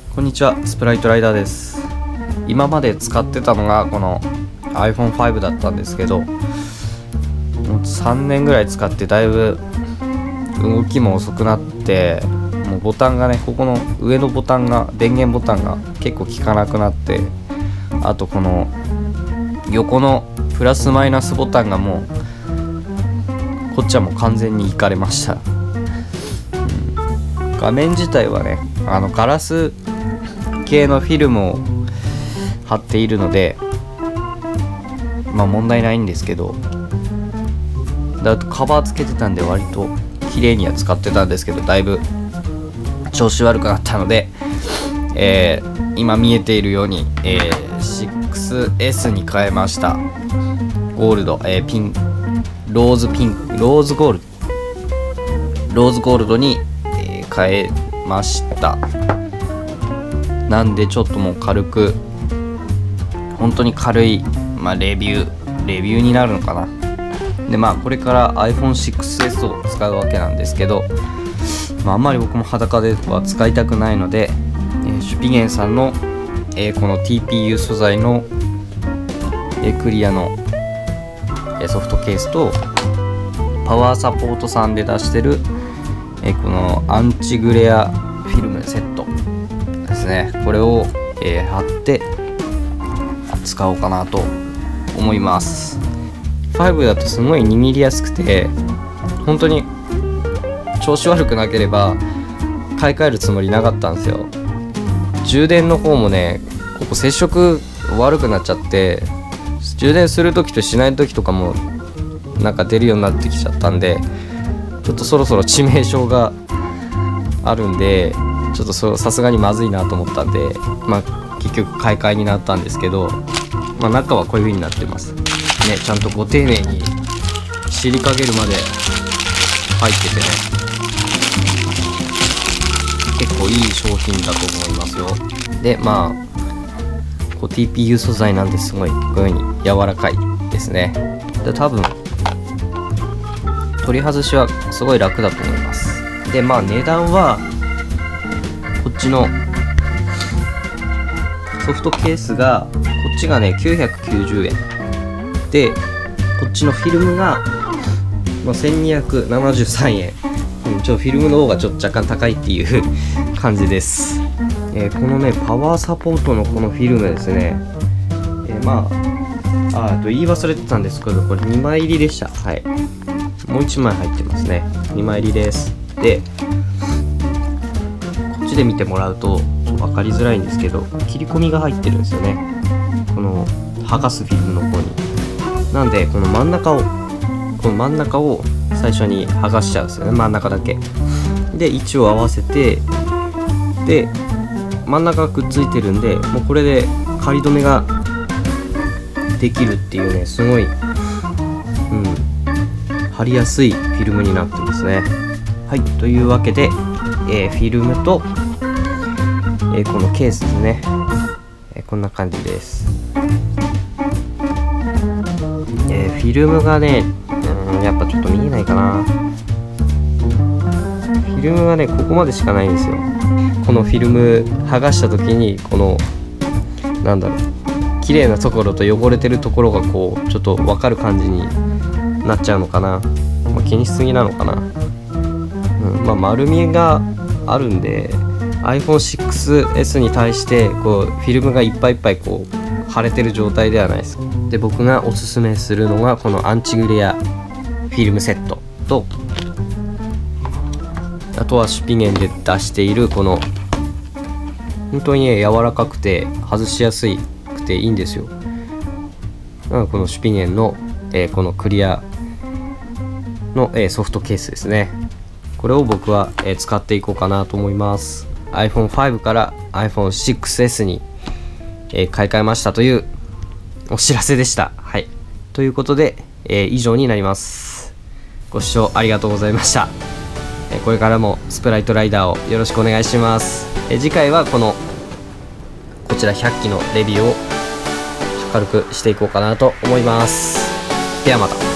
こんにちは、スプライトライダーです。今まで使ってたのがこの iPhone5 だったんですけど、もう3年ぐらい使ってだいぶ動きも遅くなって、もうボタンがね、ここの上のボタンが、電源ボタンが結構効かなくなって、あとこの横のプラスマイナスボタンがもうこっちはもう完全にいかれました。画面自体はね、ガラス系のフィルムを貼っているので問題ないんですけど、あとカバーつけてたんで割と綺麗には使ってたんですけど、だいぶ調子悪くなったので、今見えているように、6S に変えました。ゴールド、ローズゴールドに、変えました。なんでちょっともう軽く、本当に軽い、レビューになるのかな。でこれから iPhone6S を使うわけなんですけど、あんまり僕も裸では使いたくないので、シュピゲンさんの、この TPU 素材の、クリアの、ソフトケースとパワーサポートさんで出してる、このアンチグレアフィルムセットですね。これを、貼って使おうかなと思います。5だとすごい握りやすくて、本当に調子悪くなければ買い替えるつもりなかったんですよ。充電の方もね、ここ接触悪くなっちゃって、充電する時としない時とかもなんか出るようになってきちゃったんで、ちょっとそろそろ致命傷があるんで、ちょっとさすがにまずいなと思ったんで、結局買い替えになったんですけど、中はこういう風になってますね。ちゃんとご丁寧に尻かけるまで入っててね、結構いい商品だと思いますよ。でこう TPU 素材なんですごいこういう風に柔らかいですね。で多分取り外しはすごい楽だと思います。で値段はこっちのソフトケースが、こっちがね990円で、こっちのフィルムが、1273円。フィルムの方がちょっと若干高いっていう感じです。このねパワーサポートのこのフィルムですね、言い忘れてたんですけど、これ2枚入りでした。はい、もう1枚入ってますね。2枚入りです。でこっちで見てもらうと分かりづらいんですけど、切り込みが入ってるんですよね、この剥がすフィルムの方に。なんでこの真ん中を最初に剥がしちゃうんですよね、真ん中だけで位置を合わせて、で真ん中がくっついてるんで、もうこれで仮止めができるっていうね、すごい貼りやすいフィルムになってますね。はい、というわけで、フィルムと、このケースですね、こんな感じです。フィルムがね、やっぱちょっと見えないかな。フィルムがねここまでしかないんですよ。このフィルム剥がした時に、この綺麗なところと汚れてるところがこうちょっと分かる感じになっちゃうのかな。気にしすぎなのかな。丸みがあるんで iPhone6S に対してこうフィルムがいっぱいいっぱいこう腫れてる状態ではないです。で僕がおすすめするのがこのアンチグレアフィルムセットと、あとはシュピゲンで出しているこの本当にね柔らかくて外しやすくていいんですよ。このシュピゲンの、このクリアの、ソフトケースですね。これを僕は、使っていこうかなと思います。 iPhone5 から iPhone6S に、買い替えましたというお知らせでした。はい、ということで、以上になります。ご視聴ありがとうございました。これからもスプライトライダーをよろしくお願いします。次回はこちら100機のレビューを軽くしていこうかなと思います。ではまた。